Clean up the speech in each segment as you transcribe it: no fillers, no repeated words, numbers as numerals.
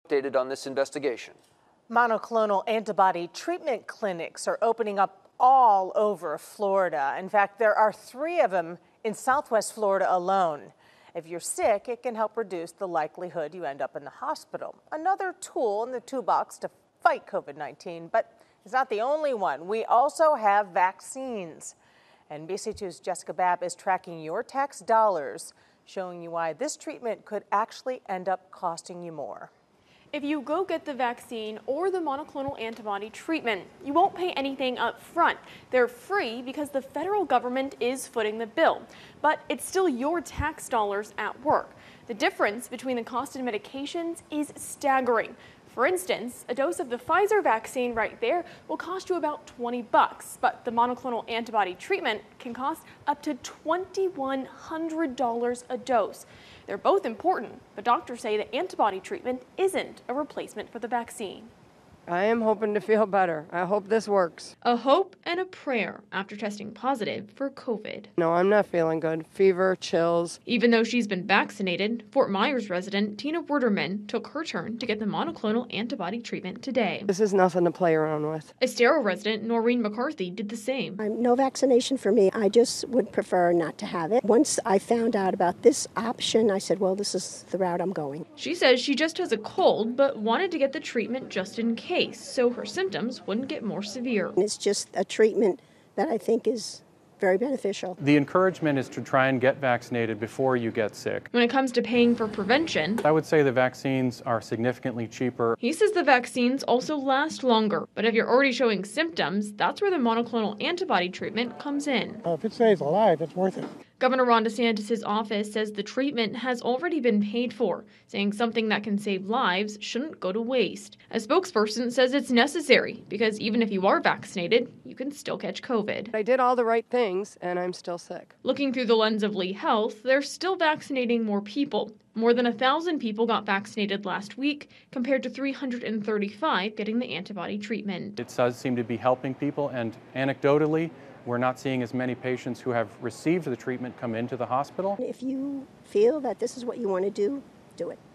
Updated on this investigation. Monoclonal antibody treatment clinics are opening up all over Florida. In fact, there are 3 of them in Southwest Florida alone. If you're sick, it can help reduce the likelihood you end up in the hospital. Another tool in the toolbox to fight COVID-19, but it's not the only one. We also have vaccines. NBC2's Jessica Babb is tracking your tax dollars, showing you why this treatment could actually end up costing you more. If you go get the vaccine or the monoclonal antibody treatment, you won't pay anything up front. They're free because the federal government is footing the bill. But it's still your tax dollars at work. The difference between the cost of medications is staggering. For instance, a dose of the Pfizer vaccine right there will cost you about $20, but the monoclonal antibody treatment can cost up to $2,100 a dose. They're both important, but doctors say the antibody treatment isn't a replacement for the vaccine. I am hoping to feel better. I hope this works. A hope and a prayer after testing positive for COVID. No, I'm not feeling good. Fever, chills. Even though she's been vaccinated, Fort Myers resident Tina Werderman took her turn to get the monoclonal antibody treatment today. This is nothing to play around with. Estero resident Noreen McCarthy did the same. No vaccination for me. I just would prefer not to have it. Once I found out about this option, I said, well, this is the route I'm going. She says she just has a cold, but wanted to get the treatment just in case, so her symptoms wouldn't get more severe. It's just a treatment that I think is very beneficial. The encouragement is to try and get vaccinated before you get sick. When it comes to paying for prevention, I would say the vaccines are significantly cheaper. He says the vaccines also last longer, but if you're already showing symptoms, that's where the monoclonal antibody treatment comes in. If it saves a life, it's worth it. Governor Ron DeSantis' office says the treatment has already been paid for, saying something that can save lives shouldn't go to waste. A spokesperson says it's necessary because even if you are vaccinated, you can still catch COVID. I did all the right things, and I'm still sick. Looking through the lens of Lee Health, they're still vaccinating more people. More than 1,000 people got vaccinated last week, compared to 335 getting the antibody treatment. It does seem to be helping people, and anecdotally, we're not seeing as many patients who have received the treatment come into the hospital. If you feel that this is what you want to do, do it.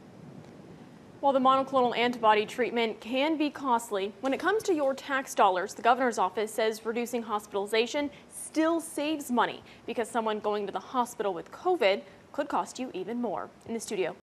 While the monoclonal antibody treatment can be costly, when it comes to your tax dollars, the governor's office says reducing hospitalization still saves money because someone going to the hospital with COVID could cost you even more. In the studio,